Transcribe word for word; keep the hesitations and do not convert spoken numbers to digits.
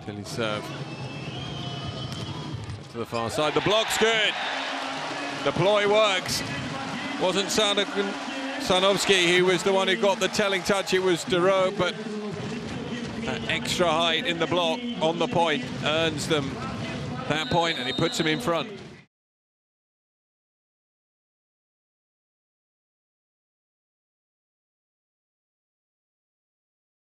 Tilly's serve. To the far side, the block's good. The ploy works. Wasn't Sanovsky who was the one who got the telling touch, it was Duro, but that extra height in the block on the point earns them that point, and he puts him in front.